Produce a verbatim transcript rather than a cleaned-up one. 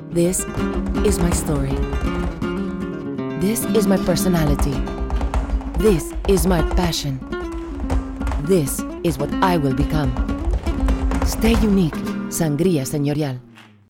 This is my story. This is my personality. This is my passion. This is what I will become. Stay unique, Sangría Señorial.